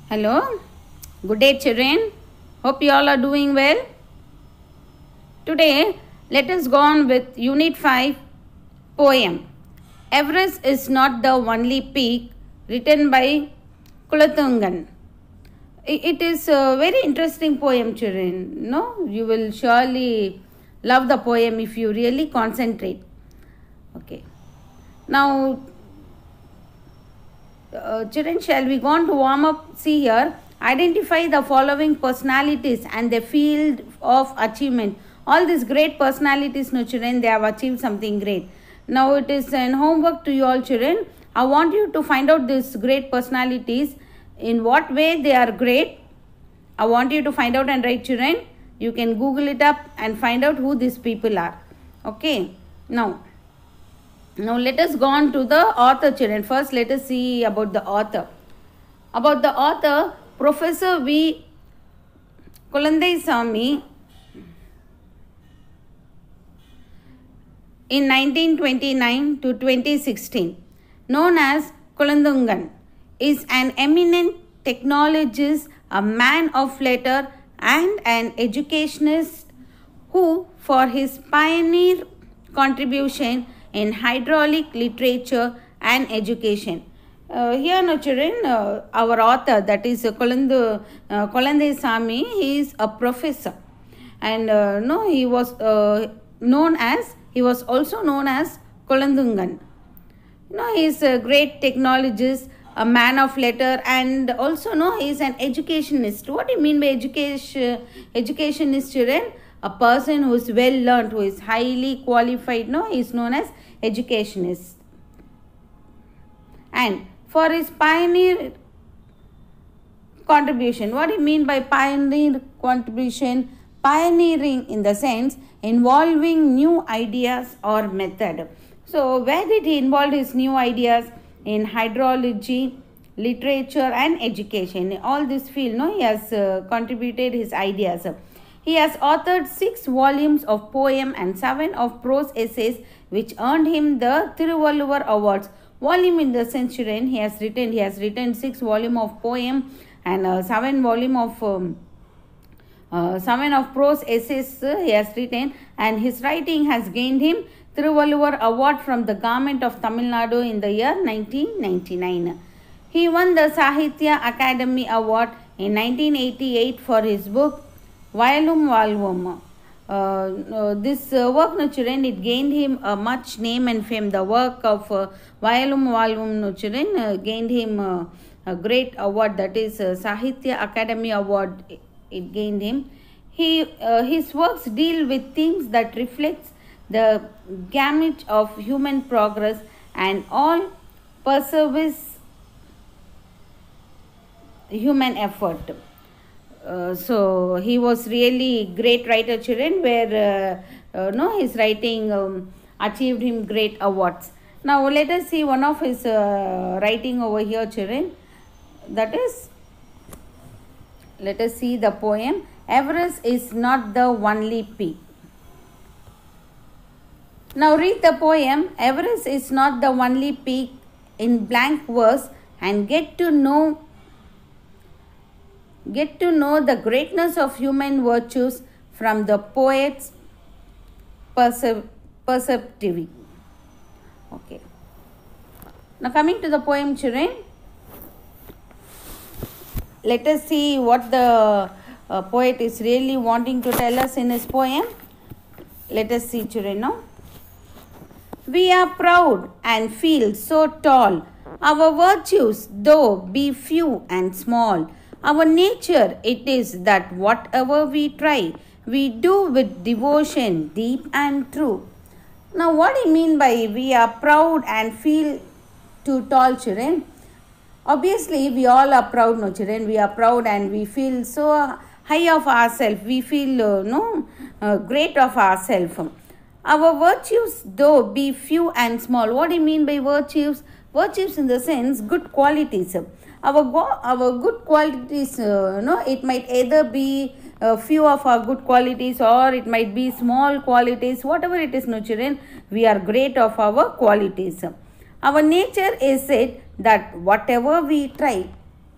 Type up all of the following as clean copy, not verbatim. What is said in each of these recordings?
Hello, good day children. Hope you all are doing well. Today, let us go on with Unit 5 poem. Everest is not the only peak, written by Kulathungan. It is a very interesting poem, children. No, you will surely love the poem if you really concentrate. Okay. Now, children, shall we go on to warm up? See here, identify the following personalities and their field of achievement. All these great personalities, no children, they have achieved something great. Now it is an homework to you all children. I want you to find out these great personalities, in what way they are great. I want you to find out and write, children. You can Google it up and find out who these people are. Okay. Now let us go on to the author, children. First, let us see about the author. About the author, Professor V. Kulandaisamy, in 1929 to 2016, known as Kulathungan, is an eminent technologist, a man of letters, and an educationist who, for his pioneer contribution in hydraulic literature and education. Here, no children, our author, that is Kulandaisamy, he is a professor, and he was also known as Kulathungan. He is a great technologist, a man of letter, and also he is an educationist. What do you mean by educationist, children? A person who is well learned, who is highly qualified, is known as educationist. And for his pioneer contribution, what do you mean by pioneer contribution? Pioneering in the sense involving new ideas or method. So where did he involve his new ideas? In hydrology, literature and education. In all this field, he has contributed his ideas. He has authored 6 volumes of poem and 7 of prose essays, which earned him the Thiruvalluvar Awards. Volume in the sense, children, he has written 6 volumes of poem and 7 volumes of prose essays he has written, and his writing has gained him Thiruvalluvar Award from the government of Tamil Nadu in the year 1999. He won the Sahitya Academy Award in 1988 for his book Vayalum Valvum. This work, no children, it gained him much name and fame. The work of Vayalum Valvum, no children, gained him a great award, that is Sahitya Academy Award. It gained him. His works deal with themes that reflects the gamut of human progress and all perseveres human effort. So he was really great writer, children, where his writing achieved him great awards. Now let us see one of his writing over here, children. That is, let us see the poem Everest is not the only peak. Now read the poem Everest is not the only peak in blank verse and get to know the greatness of human virtues from the poet's perspective. Okay. Now coming to the poem, children, let us see what the poet is really wanting to tell us in his poem. Let us see, children, now. We are proud and feel so tall, our virtues though be few and small. Our nature it is that whatever we try, we do with devotion deep and true. Now what do you mean by we are proud and feel too tall, children? Obviously we all are proud, no children. We are proud and we feel so high of ourselves. We feel great of ourselves. Our virtues though be few and small. What do you mean by virtues? Virtues in the sense good qualities. Our good qualities, it might either be a few of our good qualities or it might be small qualities. Whatever it is, no children, we are great of our qualities. Our nature is it that whatever we try,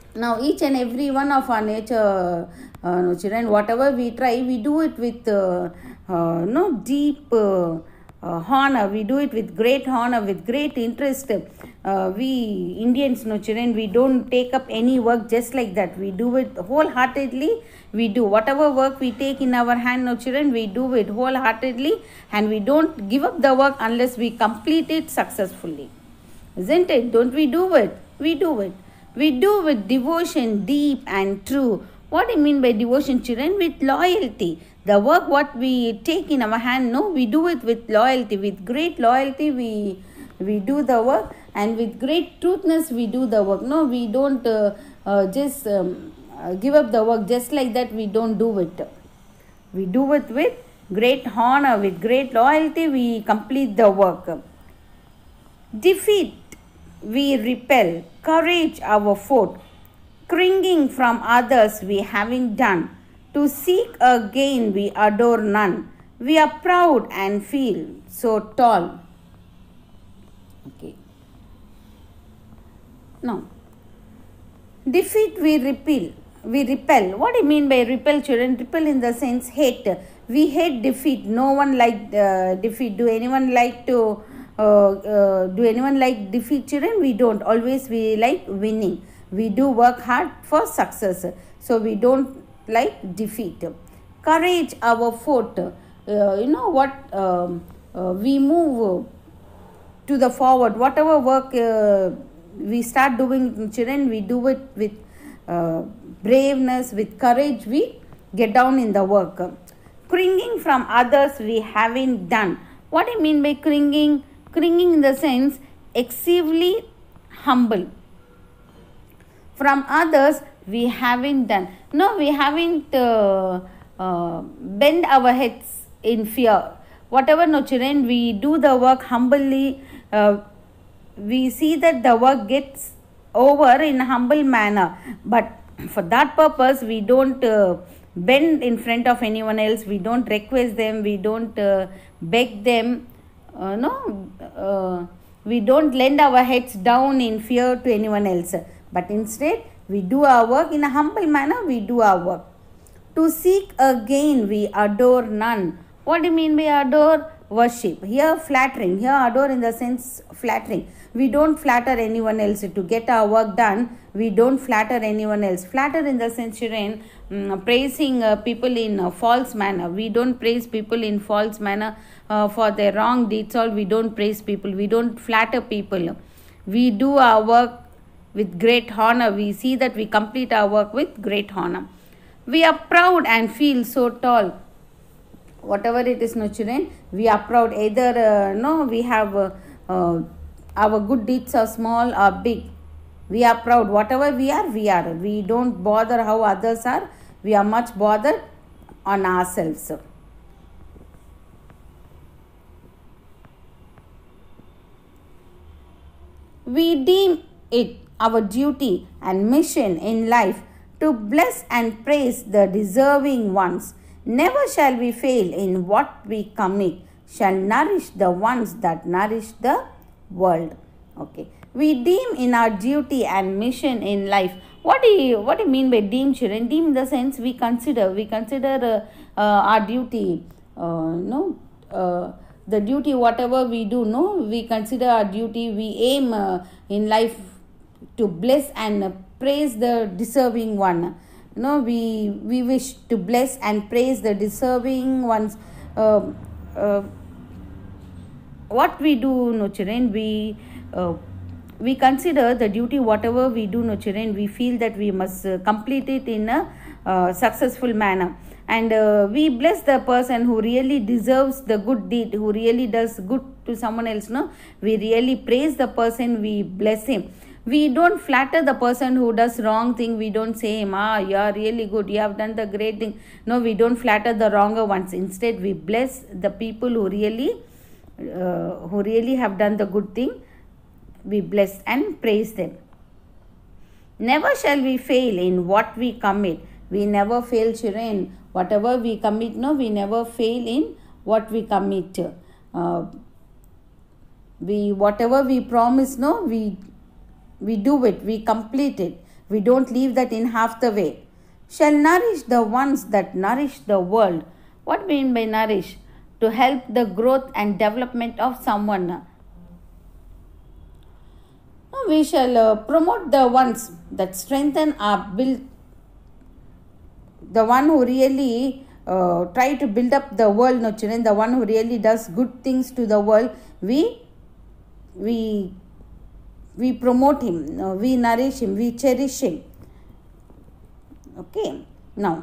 Now each and every one of our nature children, whatever we try, we do it with no deep honor. We do it with great honor, with great interest. We Indians, no children, we don't take up any work just like that. We do it wholeheartedly. We do whatever work we take in our hand, no children, we do it wholeheartedly, and we don't give up the work unless we complete it successfully. Isn't it? Don't we do it? We do it. We do with devotion, deep and true. What do you mean by devotion, children? With loyalty. The work what we take in our hand, no, we do it with loyalty. With great loyalty, we do the work, and with great truthness, we do the work. No, we don't just give up the work just like that. We don't do it. We do it with great honor, with great loyalty. We complete the work. Defeat we repel, courage our foot, cringing from others we having done, to seek a gain we adore none, we are proud and feel so tall. Okay. Now, defeat we repel. What do you mean by repel, children? Repel in the sense hate. We hate defeat. No one like defeat. Do anyone like defeat, children? We don't. Always we like winning. We do work hard for success. So we don't like defeat. Courage our foot. You know what? We move to the forward. Whatever work we start doing, children, we do it with braveness, with courage. We get down in the work. Cringing from others we haven't done. What do you mean by cringing? Cringing in the sense excessively humble. From others we haven't done. No, we haven't bend our heads in fear. Whatever, no children, we do the work humbly. We see that the work gets over in a humble manner. But for that purpose, we don't bend in front of anyone else. We don't request them. We don't beg them. We don't lend our heads down in fear to anyone else. But instead, we do our work in a humble manner. We do our work. To seek a gain, we adore none. What do you mean by adore? Worship. Here, flattering. Here, adore in the sense flattering. We don't flatter anyone else. To get our work done, we don't flatter anyone else. Flatter in the sense, children, praising people in a false manner. We don't praise people in false manner for their wrong deeds. All we don't praise people. We don't flatter people. We do our work with great honor. We see that we complete our work with great honor. We are proud and feel so tall. Whatever it is, no children, we are proud. Either we have our good deeds are small or big. We are proud. Whatever we are, we are. We don't bother how others are. We are much bothered on ourselves. We deem it our duty and mission in life to bless and praise the deserving ones. Never shall we fail in what we commit, shall nourish the ones that nourish the world. Okay. We deem in our duty and mission in life. What do you mean by deem, children? Deem in the sense we consider our duty. The duty whatever we do, we consider our duty. We aim in life to bless and praise the deserving one. We wish to bless and praise the deserving ones. What we do, children, we consider the duty whatever we do, children. We feel that we must complete it in a successful manner. And we bless the person who really deserves the good deed, who really does good to someone else. We really praise the person, we bless him. We don't flatter the person who does wrong thing. We don't say him, you are really good, you have done the great thing. No, we don't flatter the wronger ones. Instead, we bless the people who really have done the good thing. We bless and praise them. Never shall we fail in what we commit. We never fail, children. Whatever we commit, we never fail in what we commit. Whatever we promise, we do it, we complete it. We don't leave that in half the way. Shall nourish the ones that nourish the world. What do you mean by nourish? To help the growth and development of someone. We shall promote the ones that strengthen our build. The one who really try to build up the world, no children. The one who really does good things to the world. We promote him. We nourish him. We cherish him. Okay. Now,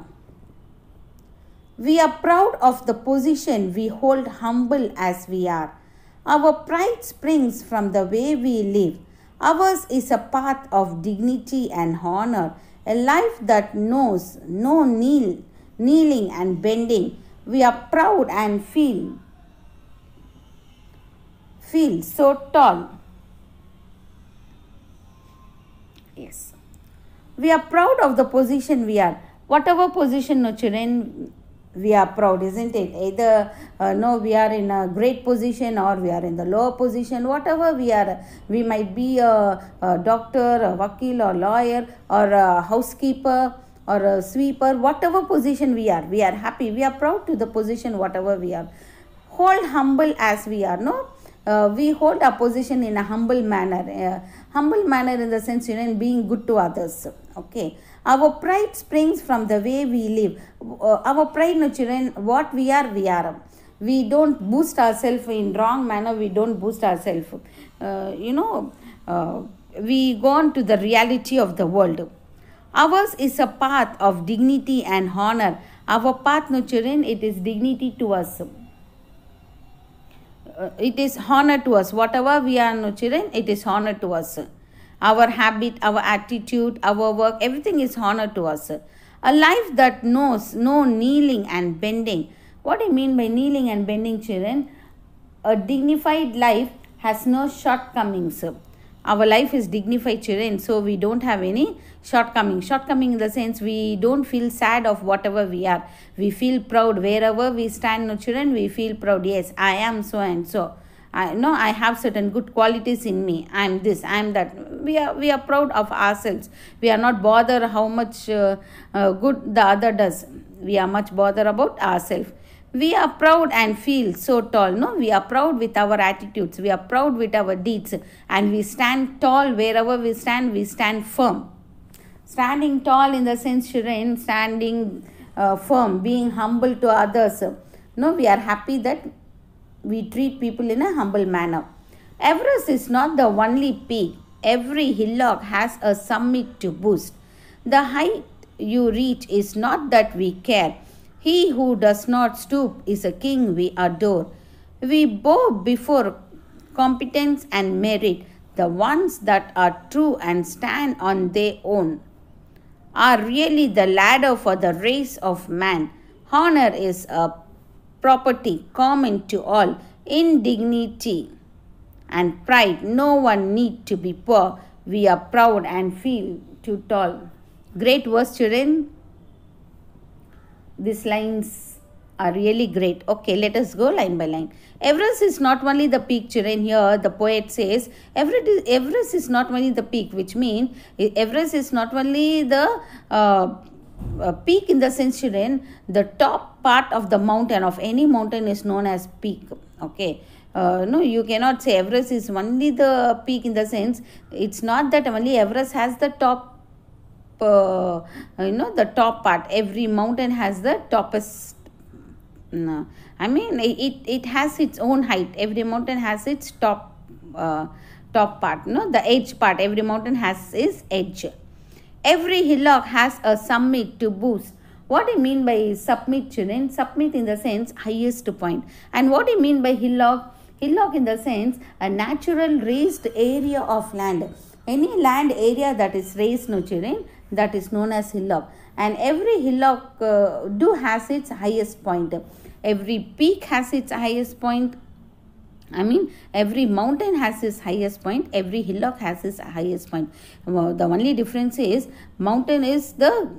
we are proud of the position we hold, humble as we are. Our pride springs from the way we live. Ours is a path of dignity and honor, a life that knows no kneeling and bending. We are proud and feel so tall. Yes. We are proud of the position we are. Whatever position, no children, we are proud, isn't it? Either we are in a great position or we are in the lower position. Whatever we are, we might be a doctor, a vakil or lawyer or a housekeeper or a sweeper. Whatever position we are happy. We are proud to the position whatever we are. Hold humble as we are. No, we hold our position in a humble manner. Humble manner in the sense, in being good to others. Okay. Our pride springs from the way we live. Our pride, no children, what we are. We don't boost ourselves in wrong manner. We don't boost ourselves. We go on to the reality of the world. Ours is a path of dignity and honor. Our path, no children, it is dignity to us. It is honor to us. Whatever we are, no children, it is honor to us. Our habit, our attitude, our work, everything is honor to us. A life that knows no kneeling and bending. What do you mean by kneeling and bending, children? A dignified life has no shortcomings. Our life is dignified, children, so we don't have any shortcoming. Shortcoming in the sense we don't feel sad of whatever we are. We feel proud wherever we stand, no children, we feel proud. Yes, I am so and so. I have certain good qualities in me. I am this, I am that. We are proud of ourselves. We are not bothered how much good the other does. We are much bothered about ourselves. We are proud and feel so tall. No, we are proud with our attitudes. We are proud with our deeds. And we stand tall wherever we stand firm. Standing tall in the sense, children, standing firm, being humble to others. No, we are happy that we treat people in a humble manner. Everest is not the only peak. Every hillock has a summit to boost. The height you reach is not that we care. He who does not stoop is a king we adore. We bow before competence and merit. The ones that are true and stand on their own are really the ladder for the race of man. Honor is a property common to all. In dignity and pride, no one need to be poor. We are proud and feel too tall. Great verse, children. These lines are really great. Okay, let us go line by line. Everest is not only the peak, children. Here the poet says Everest is not only the peak, which means Everest is not only the peak in the sense, children, the top part of the mountain, of any mountain, is known as peak. Okay. No, you cannot say Everest is only the peak in the sense, it's not that only Everest has the top, the top part. Every mountain has the toppest. It has its own height. Every mountain has its top part. The edge part. Every mountain has its edge. Every hillock has a summit to boost. What do you mean by summit, children? Summit in the sense highest point. And what do you mean by hillock? Hillock in the sense a natural raised area of land. Any land area that is raised, no children, that is known as hillock. And every hillock has its highest point. Every peak has its highest point. Every mountain has its highest point. Every hillock has its highest point. The only difference is mountain is the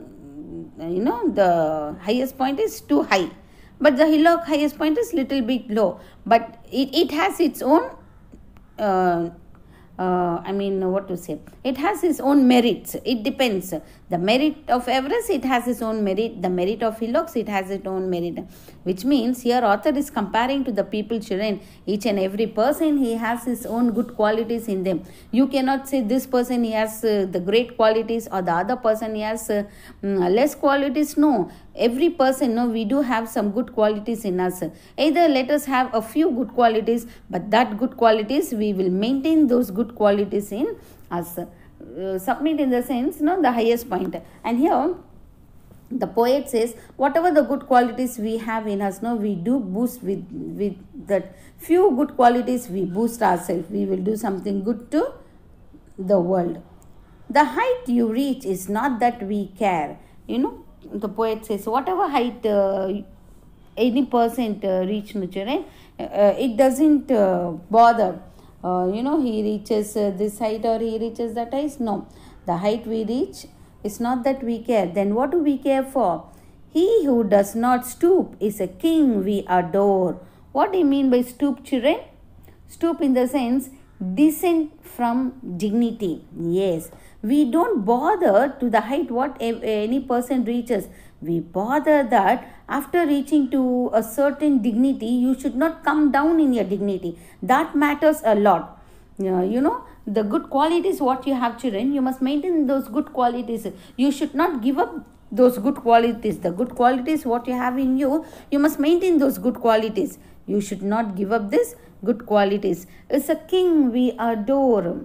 highest point is too high. But the hillock highest point is little bit low. But it has its own what to say, it has its own merits. It depends. The merit of Everest, it has its own merit. The merit of hillocks, it has its own merit. Which means here author is comparing to the people, children. Each and every person, he has his own good qualities in them. You cannot say this person, he has the great qualities, or the other person, he has less qualities. No. Every person, no, we do have some good qualities in us. Either let us have a few good qualities, but that good qualities, we will maintain those good qualities in us. Submit in the sense, no, the highest point. And here the poet says, whatever the good qualities we have in us, no, we do boost with that few good qualities, we boost ourselves. We will do something good to the world. The height you reach is not that we care. The poet says, whatever height any person reach, children, it doesn't bother. He reaches this height or he reaches that height. No, the height we reach is not that we care. Then what do we care for? He who does not stoop is a king we adore. What do you mean by stoop, children? Stoop in the sense descent from dignity. Yes, we don't bother to the height what any person reaches. We bother that after reaching to a certain dignity, you should not come down in your dignity. That matters a lot. The good qualities what you have, children, you must maintain those good qualities. You should not give up those good qualities. The good qualities what you have in you, you must maintain those good qualities. You should not give up this good qualities. It's a king we adore.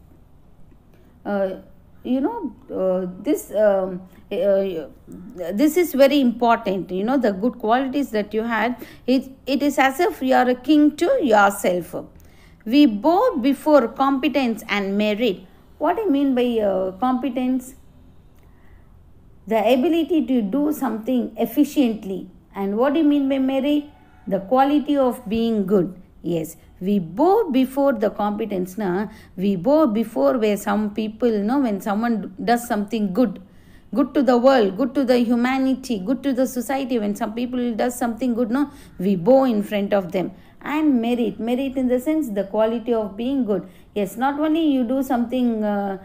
This is very important. The good qualities that you had, it is as if you are a king to yourself. We bow before competence and merit. What do you mean by competence? The ability to do something efficiently. And what do you mean by merit? The quality of being good. Yes, we bow before the competence. We bow before where some people, when someone does something good to the world, good to the humanity, good to the society, when some people does something good, we bow in front of them. And merit in the sense, the quality of being good. Yes, not only you do something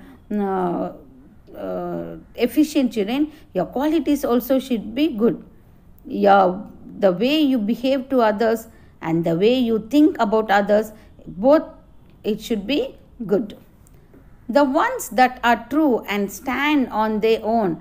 efficient, children, your qualities also should be good. The way you behave to others and the way you think about others, both it should be good. The ones that are true and stand on their own,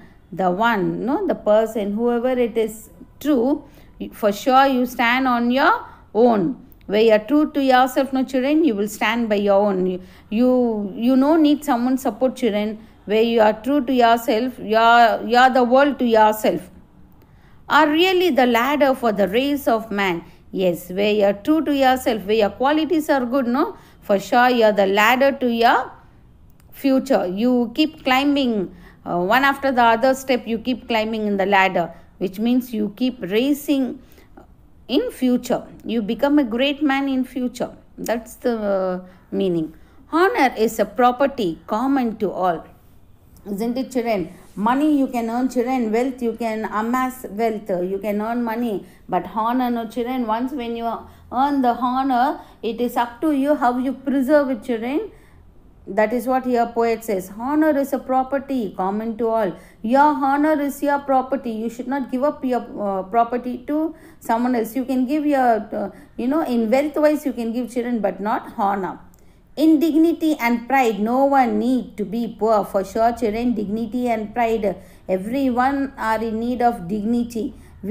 the person, whoever it is true, for sure you stand on your own. Where you are true to yourself, children, you will stand by your own. You no need someone's support, children. Where you are true to yourself, you are the world to yourself. Are really the ladder for the race of man. Yes, where you are true to yourself, where your qualities are good, for sure you are the ladder to your future. You keep climbing one after the other step, you keep climbing in the ladder, which means you keep racing in future. You become a great man in future. That's the meaning. Honor is a property common to all. Isn't it, children? Money you can earn, children. Wealth you can amass wealth. You can earn money. But honor, children, once when you earn the honor, it is up to you how you preserve it, children. That is what here poet says. Honor is a property common to all. Your honor is your property. You should not give up your property to someone else. You can give your, in wealth wise you can give, children, but not honor. In dignity and pride, no one need to be poor. For sure, children, dignity and pride, everyone are in need of dignity.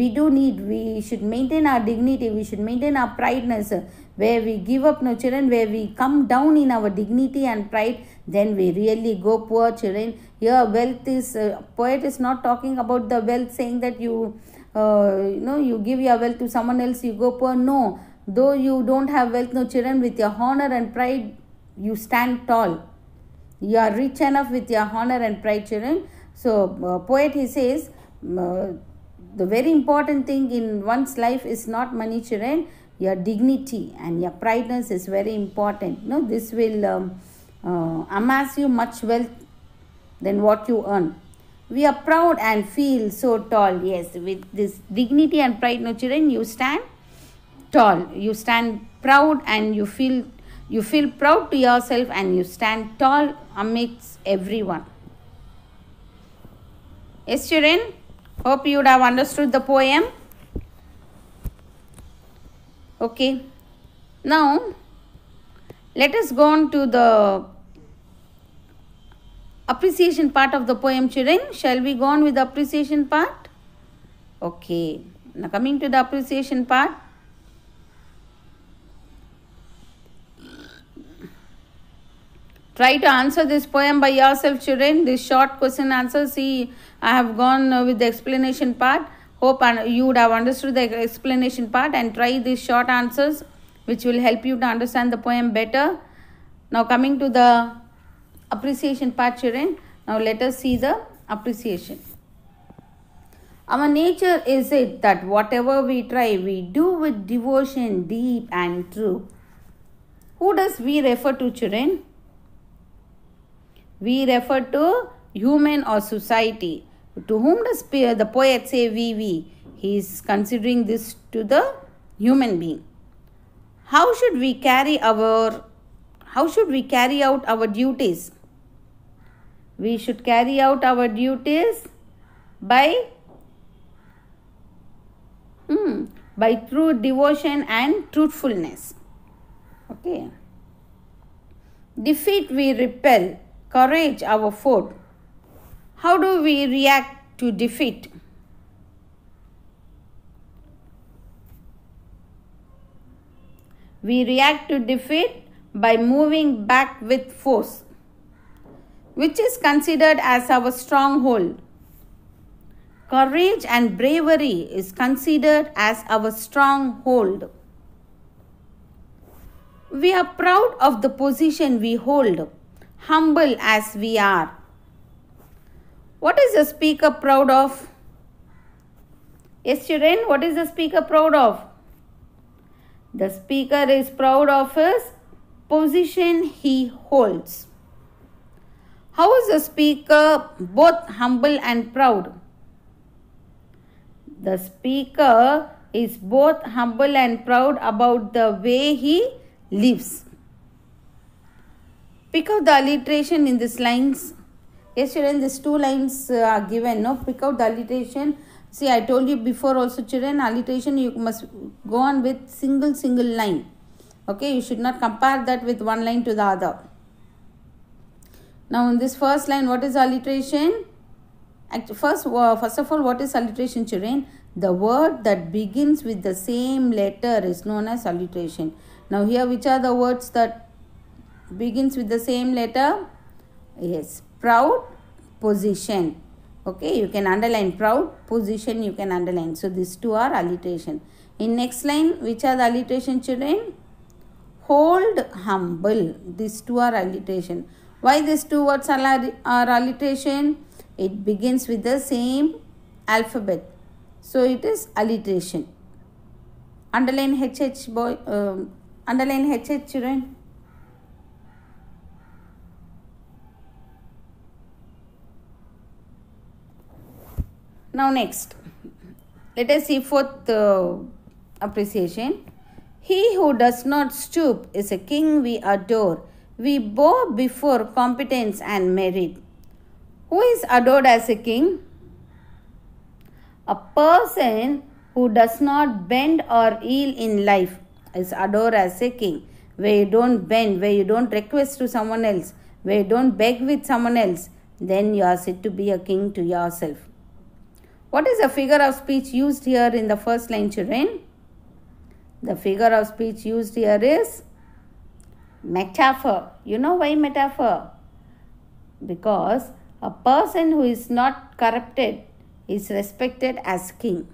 We should maintain our dignity. We should maintain our prideness. Where we give up, children, where we come down in our dignity and pride, then we really go poor, children. Here, wealth is, poet is not talking about the wealth, saying that you give your wealth to someone else, you go poor. No, though you don't have wealth, children, with your honor and pride, you stand tall. You are rich enough with your honor and pride, children. So, poet, he says, the very important thing in one's life is not money, children. Your dignity and your prideness is very important. This will amass you much wealth than what you earn. We are proud and feel so tall. Yes, with this dignity and pride, children, you stand tall. You stand proud and you feel You feel proud to yourself and you stand tall amidst everyone. Yes, children? Hope you would have understood the poem. Okay. Now, let us go on to the appreciation part of the poem, children. Shall we go on with the appreciation part? Okay. Now, coming to the appreciation part. Try to answer this poem by yourself, children. This short question answer. See, I have gone with the explanation part. Hope you would have understood the explanation part and try these short answers, which will help you to understand the poem better. Now, coming to the appreciation part, children. Now, let us see the appreciation. Our nature is it that whatever we try, we do with devotion deep and true. Who does we refer to, children? We refer to human or society. To whom does the poet say we? He is considering this to the human being. How should we carry out our duties? We should carry out our duties by true devotion and truthfulness. Okay. Defeat we repel. Courage our foe. How do we react to defeat? We react to defeat by moving back with force, which is considered as our stronghold. Courage and bravery is considered as our stronghold. We are proud of the position we hold, humble as we are. What is the speaker proud of? Yes, children, what is the speaker proud of? The speaker is proud of his position he holds. How is the speaker both humble and proud? The speaker is both humble and proud about the way he lives. Pick out the alliteration in these lines. Yes, children, these two lines are given. No, pick out the alliteration. See, I told you before also, children, alliteration you must go on with single line. Okay, you should not compare that with one line to the other. Now, in this first line, what is alliteration? First of all, what is alliteration, children? The word that begins with the same letter is known as alliteration. Now, here, which are the words that begins with the same letter? Yes, proud, position. Okay, you can underline proud, position you can underline. So, these two are alliteration. In next line, which are the alliteration, children? Hold, humble. These two are alliteration. Why these two words are alliteration? It begins with the same alphabet. So, it is alliteration. Underline HH, underline HH, children. Now next, let us see fourth appreciation. He who does not stoop is a king we adore. We bow before competence and merit. Who is adored as a king? A person who does not bend or yield in life is adored as a king. Where you don't bend, where you don't request to someone else, where you don't beg with someone else, then you are said to be a king to yourself. What is the figure of speech used here in the first line, children? The figure of speech used here is metaphor. You know why metaphor? Because a person who is not corrupted is respected as king.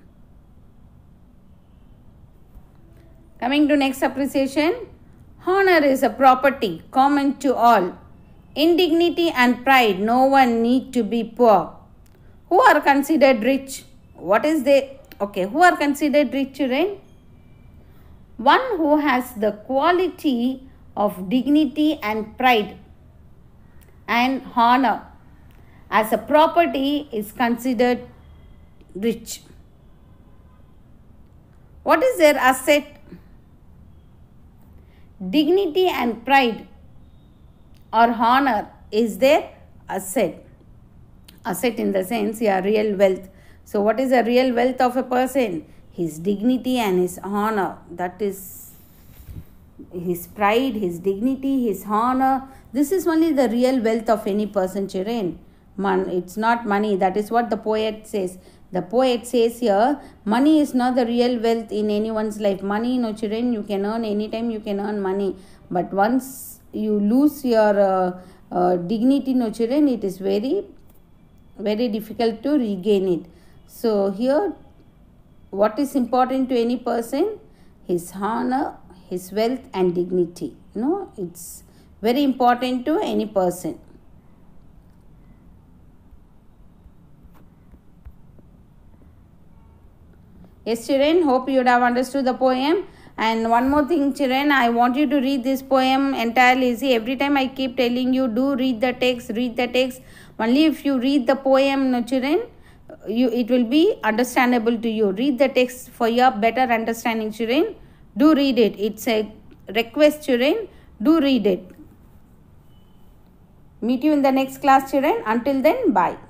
Coming to next appreciation. Honor is a property common to all. In dignity and pride, no one need to be poor. Who are considered rich? What is they? Okay, who are considered rich, children? One who has the quality of dignity and pride and honor as a property is considered rich. What is their asset? Dignity and pride or honor is their asset. Asset in the sense, yeah, real wealth. So what is the real wealth of a person? His dignity and his honor. That is his pride, his dignity, his honor. This is only the real wealth of any person, children. It's not money. That is what the poet says. The poet says here, money is not the real wealth in anyone's life. Money, no, children, you can earn anytime, you can earn money. But once you lose your dignity, no, children, it is very, very difficult to regain it. So here, what is important to any person? His honor, his wealth and dignity. It's very important to any person. Yes, children, hope you would have understood the poem. And one more thing, children, I want you to read this poem entirely. See, every time I keep telling you, do read the text, read the text. Only if you read the poem, no, children, it will be understandable to you. Read the text for your better understanding, children. Do read it. It's a request, children. Do read it. Meet you in the next class, children. Until then, bye.